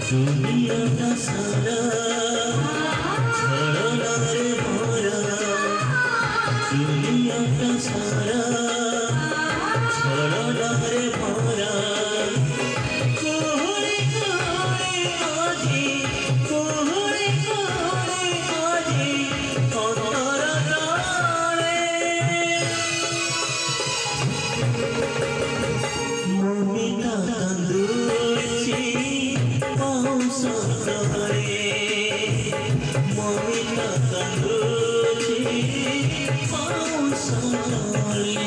दुनियाटा सारा छड़ना रे भरा दुनियाटा सारा छड़ना रे भरा कोहरे कोहरे आजी कोहरे कोहरे आजी अंतर जाने ममिता तंदुरुची पाऊसारे ममिता तंदुरुची पाऊसारे